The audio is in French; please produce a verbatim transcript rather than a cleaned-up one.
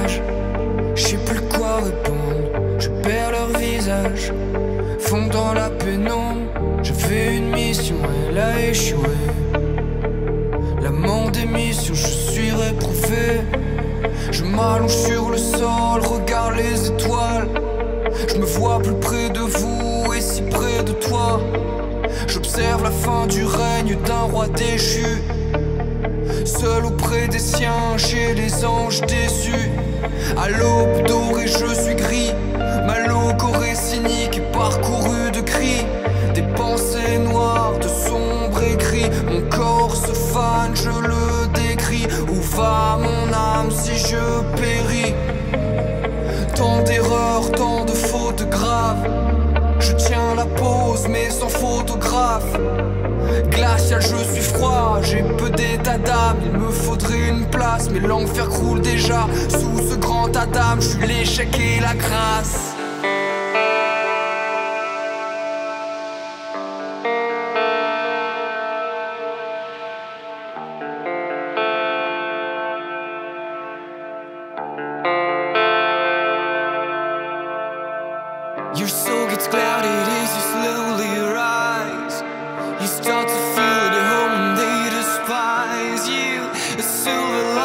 messages, je sais plus quoi répondre, je perds leur visage. Fond dans la pénombre, je fais une mission, elle a échoué. L'amant des missions, je suis réprouvé. Je m'allonge sur le sol, regarde les étoiles. Je me vois plus près de vous et si près de toi. J'observe la fin du règne d'un roi déchu. Seul auprès des siens, chez les anges déçus. À l'aube dorée, je suis gris. Ma logorée cynique est parcourue de cris. Des pensées noires, de sombres écrits. Mon corps se fane, je le décris. Où va mon âme si je péris? Tant d'erreurs, tant de fautes graves. Je tiens la pose mais sans photographe. Glacial, je suis froid, j'ai peu d'état d'âme. Il me faudrait une place, mais l'enfer croule déjà. Sous ce grand tas d'âme, je suis l'échec et la grâce. Your soul gets clouded as you slowly rise. You start to feel at home and they despise you. A silver